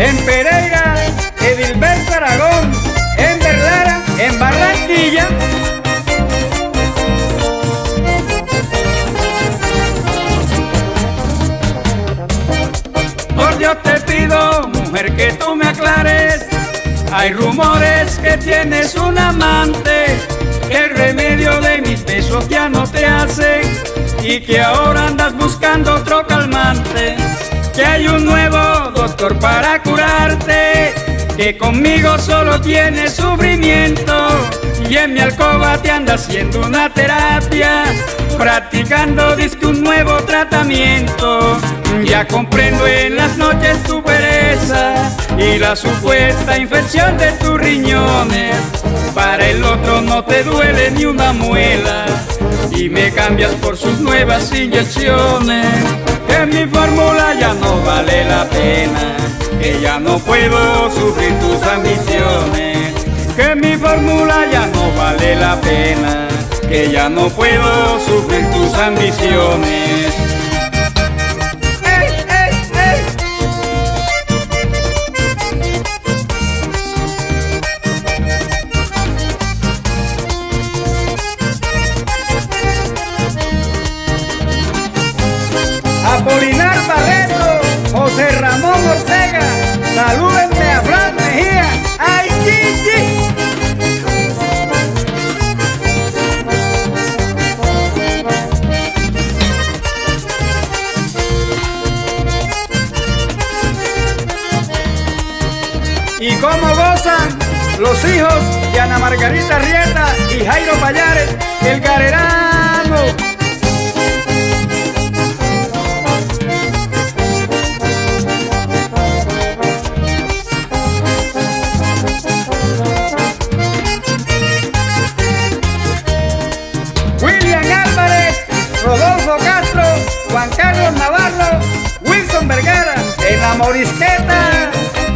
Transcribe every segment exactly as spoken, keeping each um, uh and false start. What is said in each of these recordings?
en Pereira, Edilberto Aragón, en Berlara, en Barranquilla. Por Dios te pido, mujer, que tú me aclares. Hay rumores que tienes un amante, que el remedio de mis besos ya no te hace y que ahora andas buscando otro calmante. Que hay un nuevo doctor para curarte, que conmigo solo tienes sufrimiento y en mi alcoba te anda haciendo una terapia, practicando disque un nuevo tratamiento. Ya comprendo en las noches tu pereza y la supuesta infección de tus riñones. Para el otro no te duele ni una muela y me cambias por sus nuevas inyecciones. Que mi fórmula ya no vale la pena, que ya no puedo sufrir tus ambiciones. Que mi fórmula ya no vale la pena, que ya no puedo sufrir tus ambiciones. ¡Ey, ey, ey! Apolinar Barreto, José Ramón Ortega, salúdenme a Fran Mejía. ¡Ay, Gigi! ¿Y cómo gozan los hijos de Ana Margarita Rieta y Jairo Payares, el Garerano? William Álvarez, Rodolfo Castro, Juan Carlos Navarro, Wilson Vergara, en la Morisqueta.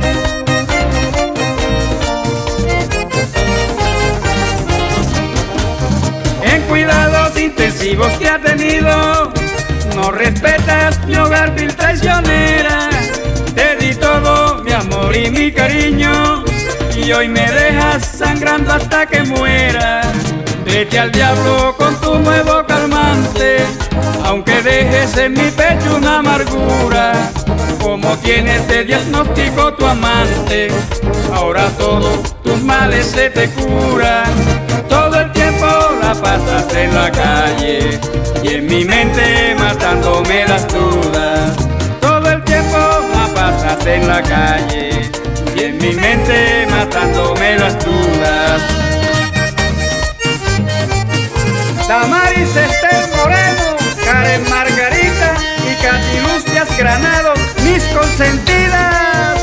En cuidados intensivos que ha tenido, no respetas mi hogar, vil traicionera. Te di todo mi amor y mi cariño y hoy me dejas sangrando hasta que muera. Vete al diablo con tu nuevo calmante, aunque dejes en mi pecho una amargura. Como tienes de diagnóstico tu amante, ahora todos tus males se te curan. Todo el tiempo la pasas en la calle y en mi mente matándome las dudas. Todo el tiempo la pasas en la calle y en mi mente matándome las dudas. Damaris Estel Moreno, Karen Margarita y Katy Lucias Granado, mis consentidas.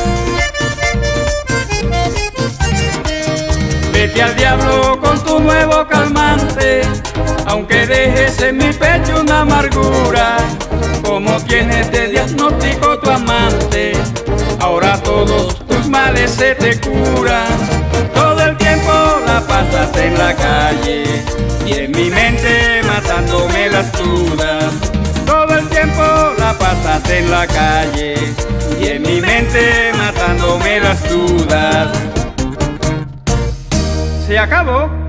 Vete al diablo con tu nuevo calmante, aunque dejes en mi pecho una amargura. Como tienes de diagnóstico tu amante, ahora todos tus males se te curan. Todo el tiempo la pasas en la calle y en mi mente matándome las dudas. Todo el tiempo la pasas en la calle y en mi mente matándome las dudas. Se acabó.